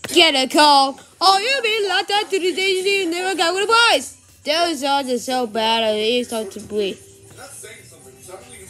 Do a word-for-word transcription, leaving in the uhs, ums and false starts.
Get a call. Oh, you mean like that to the daisy and never got with the boys? Those odds are so bad, I really start to bleed.